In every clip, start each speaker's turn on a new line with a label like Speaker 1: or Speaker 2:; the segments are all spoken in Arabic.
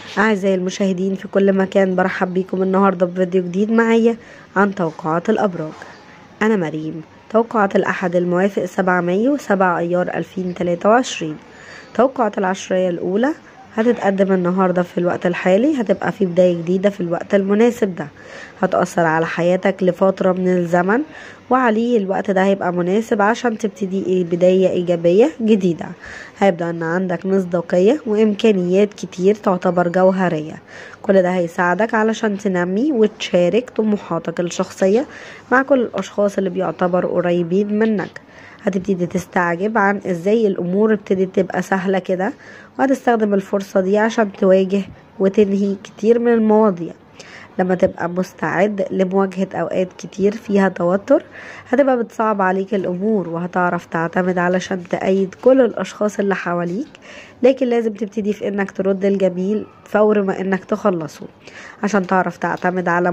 Speaker 1: أعزائي المشاهدين في كل مكان، برحب بيكم النهاردة بفيديو جديد معايا عن توقعات الأبراج. أنا مريم. توقعات الأحد الموافق 7 مايو 7 أيار 2023. توقعات العشرية الأولى هتتقدم النهاردة في الوقت الحالي، هتبقى في بداية جديدة في الوقت المناسب ده، هتأثر على حياتك لفترة من الزمن، وعليه الوقت ده هيبقى مناسب عشان تبتدي بداية إيجابية جديدة. هيبدأ أن عندك مصداقية وإمكانيات كتير تعتبر جوهرية، كل ده هيساعدك علشان تنمي وتشارك طموحاتك الشخصية مع كل الأشخاص اللي بيعتبر قريبين منك. هتبتدي تستعجب عن ازاي الامور ابتدت تبقى سهلة كده، وهتستخدم الفرصة دي عشان تواجه وتنهي كتير من المواضيع. لما تبقى مستعد لمواجهة اوقات كتير فيها توتر، هتبقى بتصعب عليك الامور، وهتعرف تعتمد علشان تأيد كل الاشخاص اللي حواليك، لكن لازم تبتدي في انك ترد الجميل فور ما انك تخلصه، عشان تعرف تعتمد على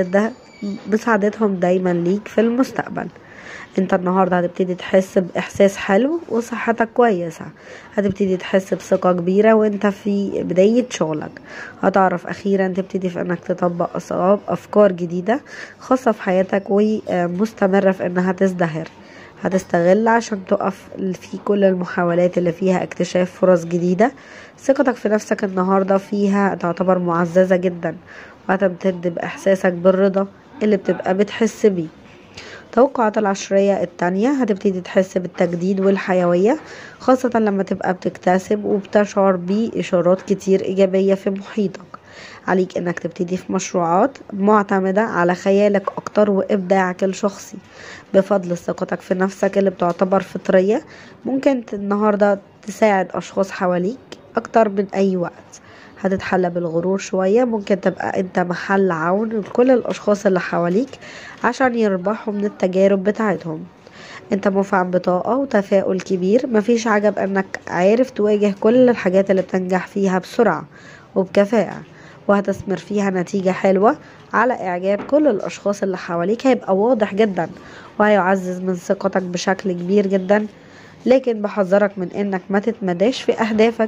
Speaker 1: مساعدتهم دايما ليك في المستقبل. انت النهاردة هتبتدي تحس بإحساس حلو وصحتك كويسة، هتبتدي تحس بثقة كبيرة وانت في بداية شغلك. هتعرف أخيرا تبتدي في انك تطبق أفكار جديدة خاصة في حياتك ومستمرة في انها تزدهر. هتستغل عشان تقف في كل المحاولات اللي فيها اكتشاف فرص جديدة. ثقتك في نفسك النهاردة فيها تعتبر معززة جدا، وهتمتد بإحساسك بالرضا اللي بتبقى بتحس بيه. توقعات العشرية التانية هتبتدي تحس بالتجديد والحيوية، خاصة لما تبقى بتكتسب وبتشعر بإشارات كتير إيجابية في محيطك. عليك انك تبتدي في مشروعات معتمدة على خيالك اكتر وابداعك الشخصي. بفضل ثقتك في نفسك اللي بتعتبر فطرية، ممكن النهاردة تساعد اشخاص حواليك اكتر من اي وقت. هتتحلى بالغرور شوية، ممكن تبقى انت محل عون لكل الاشخاص اللي حواليك عشان يربحوا من التجارب بتاعتهم. انت مفعم بطاقة وتفاؤل كبير، مفيش عجب انك عارف تواجه كل الحاجات اللي بتنجح فيها بسرعة وبكفاءة، وهتثمر فيها نتيجة حلوة على اعجاب كل الاشخاص اللي حواليك. هيبقى واضح جدا وهيعزز من ثقتك بشكل كبير جدا، لكن بحذرك من انك ما تتمداش في اهدافك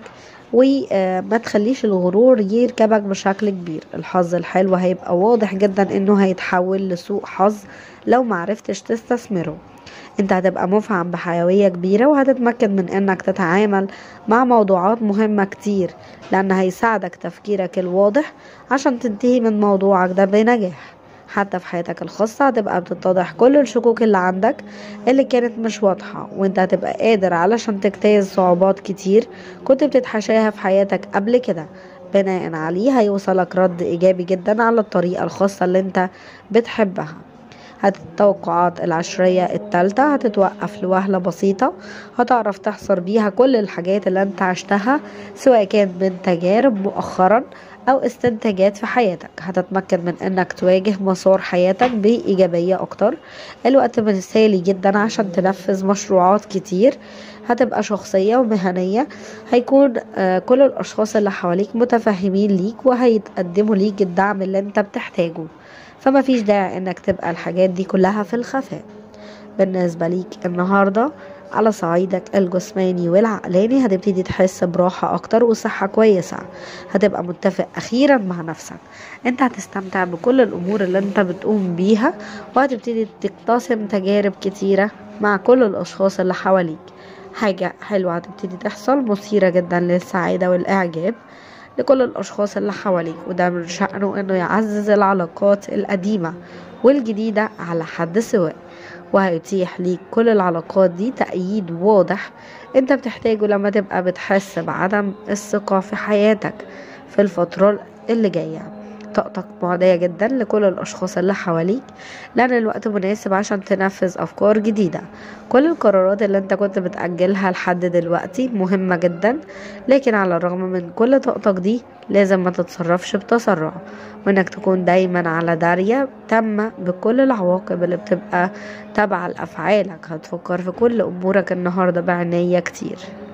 Speaker 1: وما تخليش الغرور يركبك بشكل كبير. الحظ الحلو هيبقى واضح جدا انه هيتحول لسوء حظ لو معرفتش تستثمره. انت هتبقى مفعم بحيوية كبيرة، وهتتمكن من انك تتعامل مع موضوعات مهمة كتير، لان هيساعدك تفكيرك الواضح عشان تنتهي من موضوعك ده بنجاح. حتى في حياتك الخاصة هتبقى بتتضح كل الشكوك اللي عندك اللي كانت مش واضحة، وانت هتبقى قادر علشان تجتاز صعوبات كتير كنت بتتحاشاها في حياتك قبل كده. بناء عليه هيوصلك رد ايجابي جدا على الطريقة الخاصة اللي انت بتحبها. التوقعات العشرية التالتة هتتوقف لوهلة بسيطة، هتعرف تحصر بيها كل الحاجات اللي انت عشتها، سواء كان من تجارب مؤخرا او استنتاجات في حياتك. هتتمكن من انك تواجه مسار حياتك بإيجابية اكتر. الوقت مثالي جدا عشان تنفذ مشروعات كتير، هتبقى شخصية ومهنية. هيكون كل الاشخاص اللي حواليك متفهمين ليك وهيتقدموا ليك الدعم اللي انت بتحتاجه، فما فيش داعي انك تبقى الحاجات دي كلها في الخفاء. بالنسبة ليك النهاردة على صعيدك الجسماني والعقلاني، هتبتدي تحس براحة اكتر وصحة كويسة. هتبقى متفق اخيرا مع نفسك، انت هتستمتع بكل الامور اللي انت بتقوم بيها، وهتبتدي تقتسم تجارب كتيرة مع كل الاشخاص اللي حواليك. حاجة حلوة هتبتدي تحصل مثيرة جدا للسعادة والاعجاب لكل الأشخاص اللي حواليك، وده من شأنه أنه يعزز العلاقات القديمة والجديدة على حد سواء، وهيتيح ليك كل العلاقات دي تأييد واضح انت بتحتاجه لما تبقى بتحس بعدم الثقة في حياتك في الفترة اللي جاية. طاقتك معدية جدا لكل الأشخاص اللي حواليك، لأن الوقت مناسب عشان تنفذ أفكار جديدة. كل القرارات اللي انت كنت بتأجلها لحد دلوقتي مهمة جدا، لكن على الرغم من كل طاقتك دي لازم ما تتصرفش بتسرع، وانك تكون دايما على دارية تامة بكل العواقب اللي بتبقى تابعة لأفعالك. هتفكر في كل أمورك النهاردة بعناية كتير.